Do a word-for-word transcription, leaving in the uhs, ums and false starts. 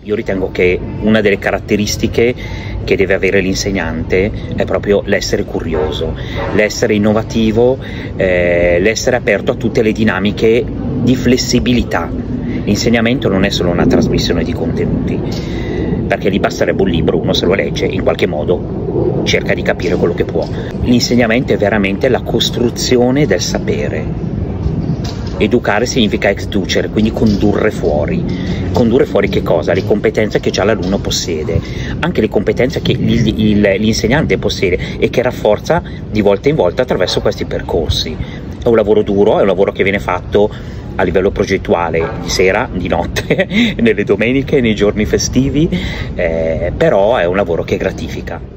Io ritengo che una delle caratteristiche che deve avere l'insegnante è proprio l'essere curioso, l'essere innovativo, eh, l'essere aperto a tutte le dinamiche di flessibilità. L'insegnamento non è solo una trasmissione di contenuti, perché gli basterebbe un libro, uno se lo legge, in qualche modo cerca di capire quello che può. L'insegnamento è veramente la costruzione del sapere. Educare significa exducere, quindi condurre fuori. Condurre fuori che cosa? Le competenze che già l'alunno possiede, anche le competenze che l'insegnante possiede e che rafforza di volta in volta attraverso questi percorsi. È un lavoro duro, è un lavoro che viene fatto a livello progettuale di sera, di notte, nelle domeniche, nei giorni festivi, eh, però è un lavoro che gratifica.